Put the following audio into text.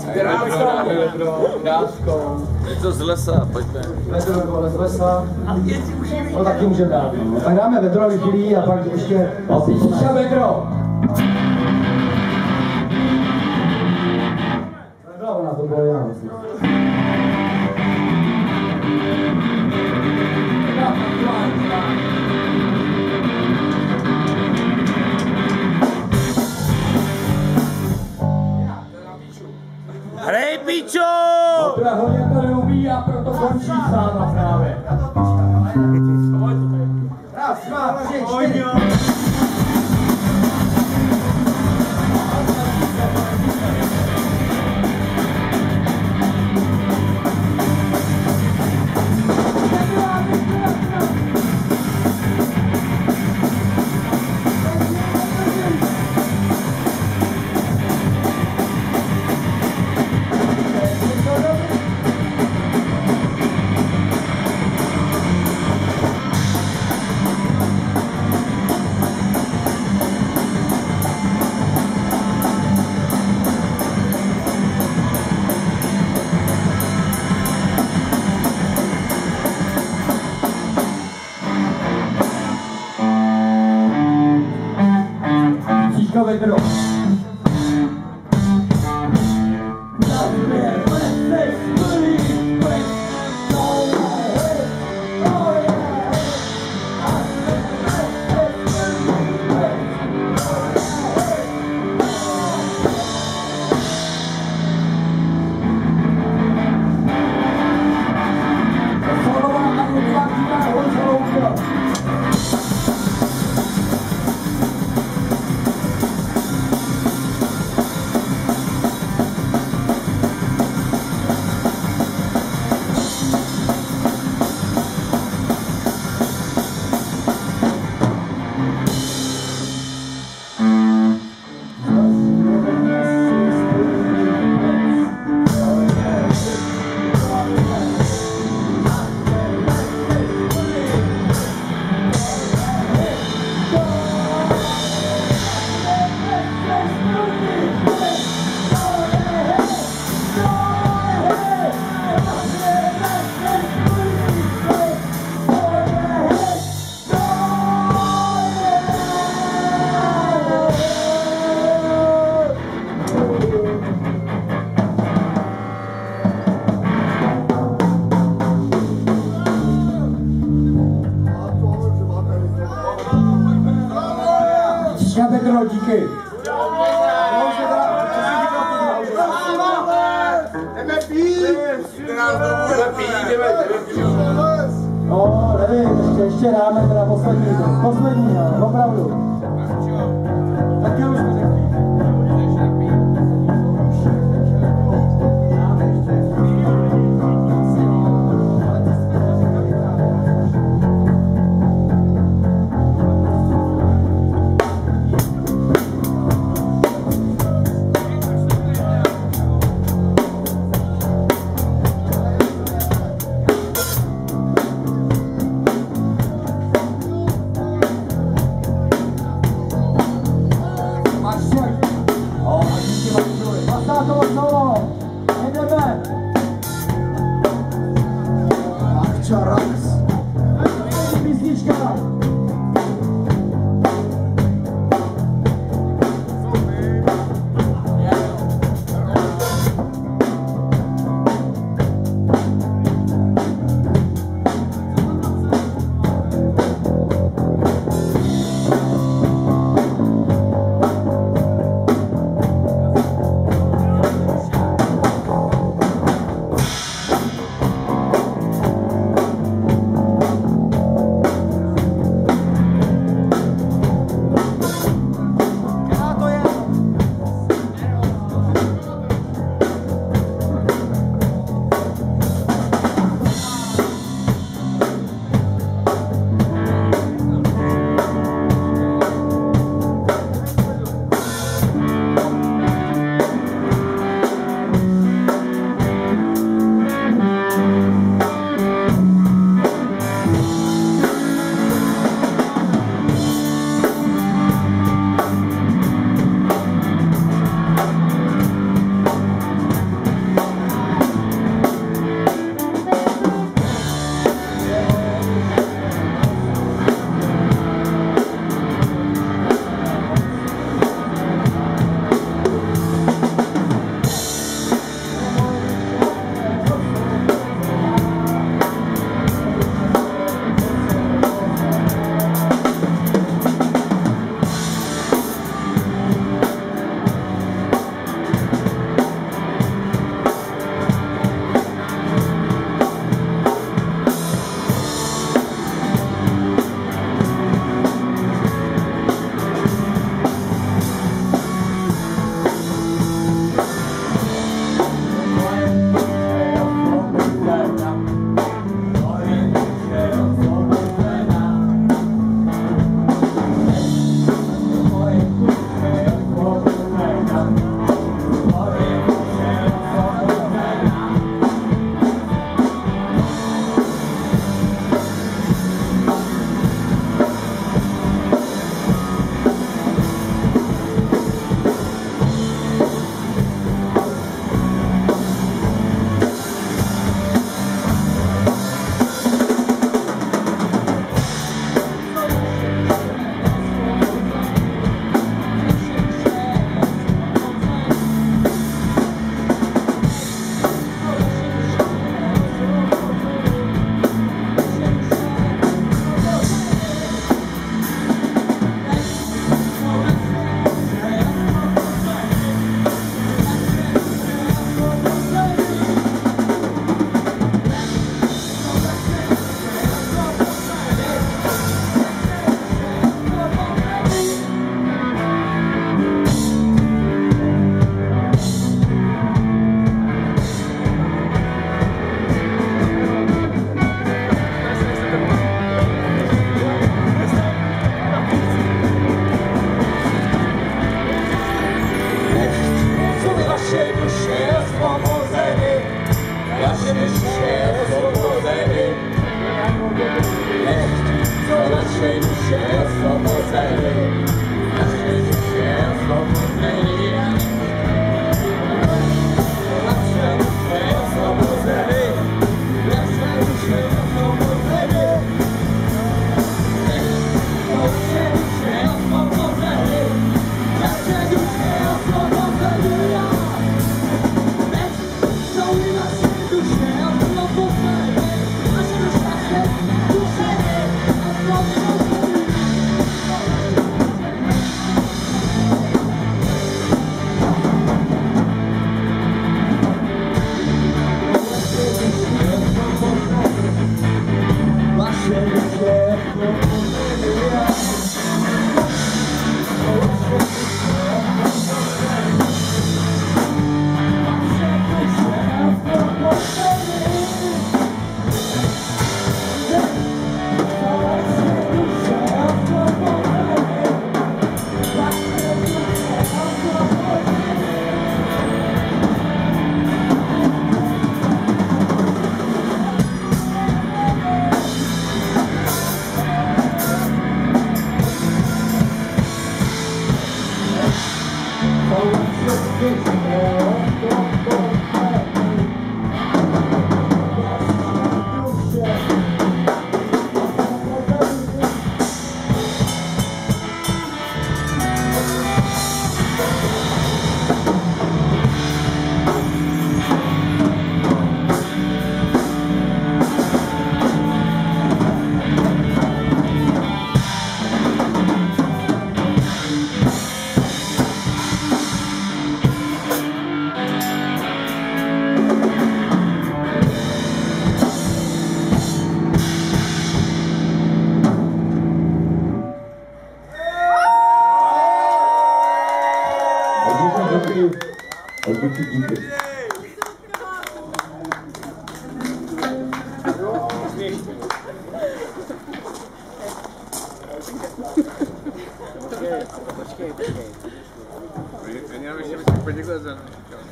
Kráskou. Je to z lesa, pojďme. Vedro nebo z lesa. To taky můžeme dát. Tak dáme vedro vychylí a pak ještě píša vedro. Nebyla ona, to bylo já, myslím. Hrej, pičo! Otra hodně to neumí a proto končí sáma právě. Raz, dva, tři, čtyři. Vedro. Vedro, díky. Jdeme pít! No, nevím, ještě dáme teda poslední, opravdu. Tak já už to řekni. duše osvobozeny, naše duše osvobozeny. Co naše duše osvobozeny, naše duše osvobozeny. Naše duše osvobozeny, naše duše osvobozeny. Naše duše osvobozeny, naše duše osvobozeny. Jsou i naše duše osvobozeny, naše duše Počkej. Já nevím, že bych poděkovat za